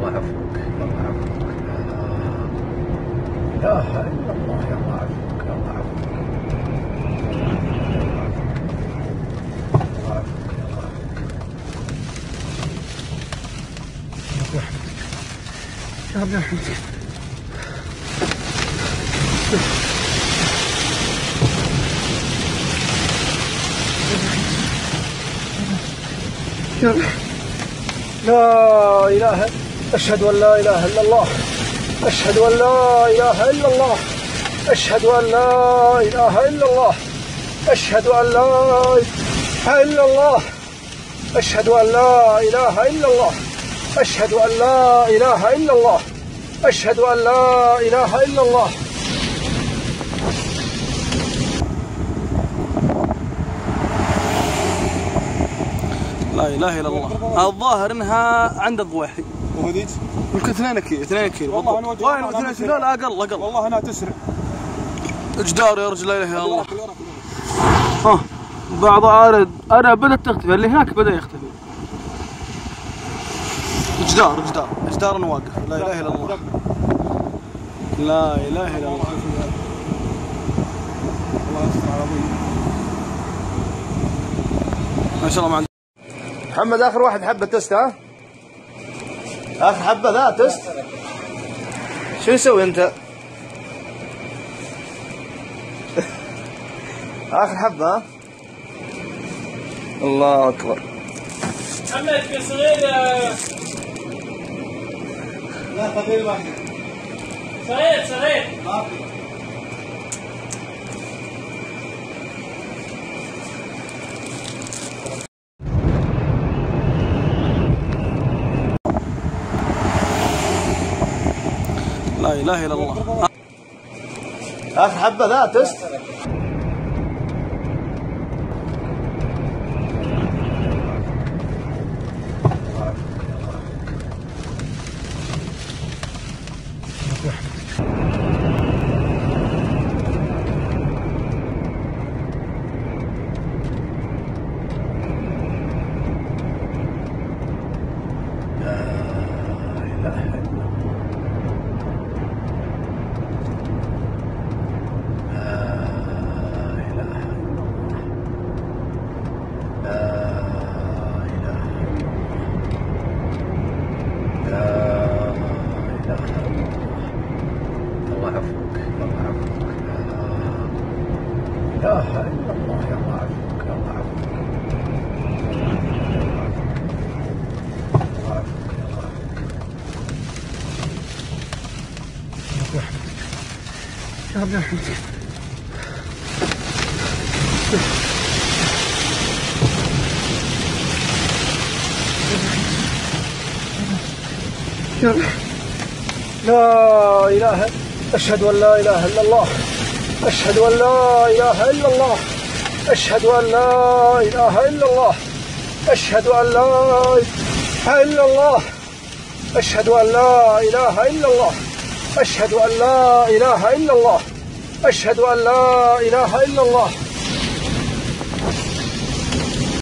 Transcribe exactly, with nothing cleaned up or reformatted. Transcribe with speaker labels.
Speaker 1: الله يعفوك، الله يعفوك. لا اله الا الله. يا الله يعفوك، الله يعفوك. الله يعفوك، الله يعفوك. يا رب يرحمك. يا رب. لا إله. أشهد أن لا إله إلا الله. أشهد أن لا إله إلا الله. أشهد أن لا إله إلا الله. أشهد أن لا إله إلا الله. أشهد أن لا إله إلا الله. أشهد أن لا إله إلا الله. أشهد أن لا إله إلا الله.
Speaker 2: لا اله الا الله. الظاهر انها عند الضويحي.
Speaker 3: وهذيك؟
Speaker 2: يمكن اثنين كيلو اثنين كيلو
Speaker 3: والله انا
Speaker 2: وين اثنين كيلو؟ لا اقل اقل
Speaker 3: والله انا تسرع.
Speaker 2: جدار يا رجل لا اله الا الله. ها بعض ارد انا بدات تختفي، اللي هناك بدا يختفي. جدار جدار جدار واقف. لا اله الا الله. لا اله الا الله.
Speaker 3: الله يستر على ابوي.
Speaker 2: ما شاء الله. ما
Speaker 1: محمد آخر واحد حبة تست. ها آخر حبة ذا تست. شو يسوي أنت؟ آخر حبة. ها الله أكبر.
Speaker 4: محمد في صغير.
Speaker 3: لا قبيل واحد.
Speaker 4: صغير صغير.
Speaker 3: ما في.
Speaker 2: لا اله الا الله.
Speaker 1: آخر حبة ذا تست. لا اله الا الله. يا الله يعفوك، الله يعفوك. الله يعفوك، الله يعفوك. يا رب يرحمك. يا رب. لا اله. أشهد أن لا إله إلا الله. أشهد أن لا إله إلا الله. أشهد أن لا إله إلا الله. أشهد أن لا إله إلا الله. أشهد أن لا إله إلا الله. أشهد أن لا إله إلا الله. أشهد أن لا إله إلا الله.